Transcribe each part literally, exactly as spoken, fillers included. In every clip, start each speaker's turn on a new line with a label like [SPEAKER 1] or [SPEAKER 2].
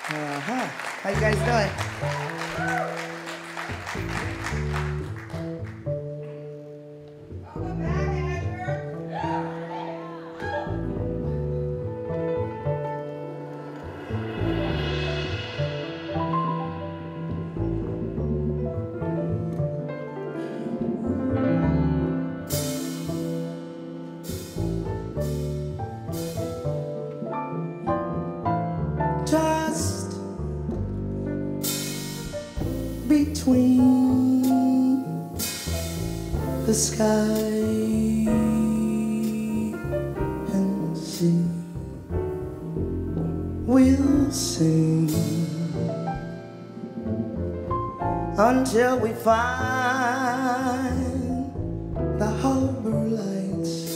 [SPEAKER 1] Uh-huh. How you guys doing?
[SPEAKER 2] Between the sky and sea, we'll sing until we find the harbor lights.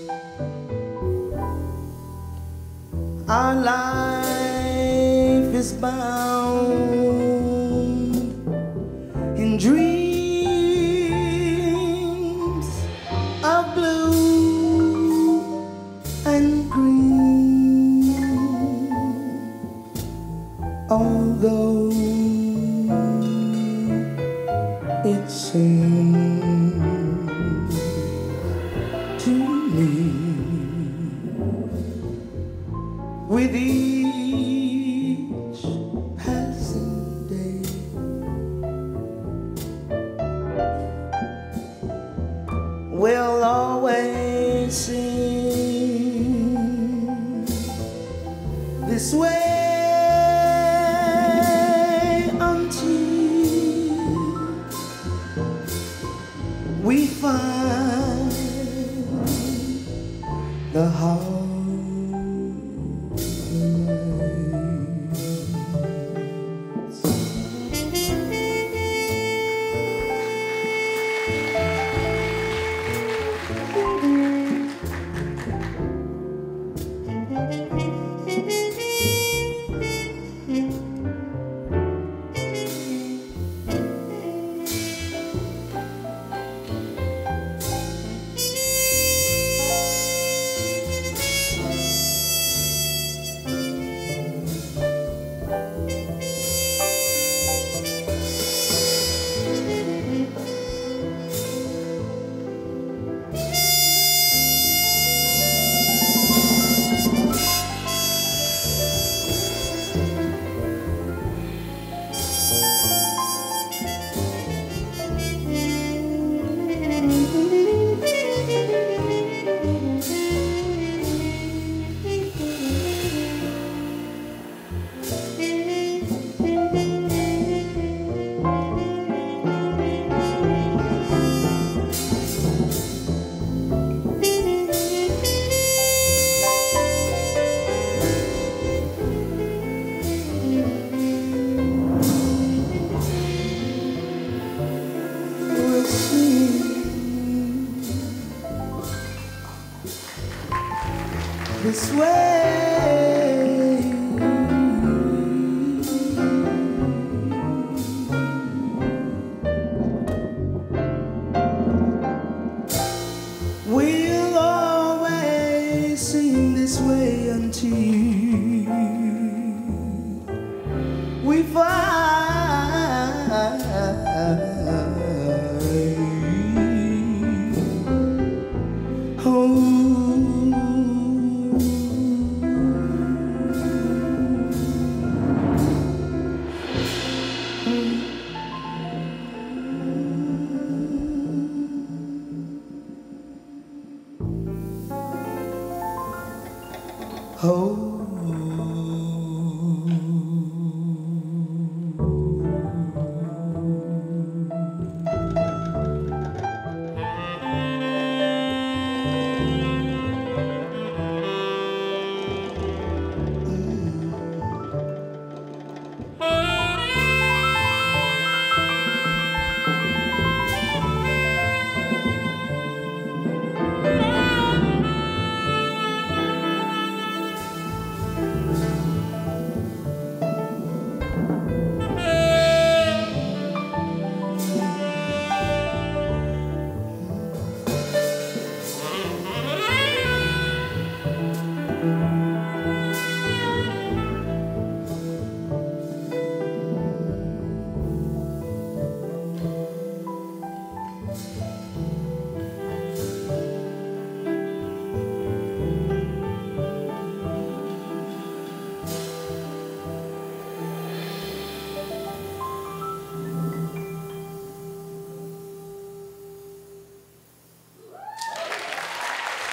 [SPEAKER 2] Our life is bound in dreams of blue and green, although it seems to me with each passing day we'll always sing this way until we find the heart. This way we'll always sing this way until we find home. Oh.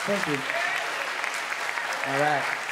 [SPEAKER 1] Thank you. All right.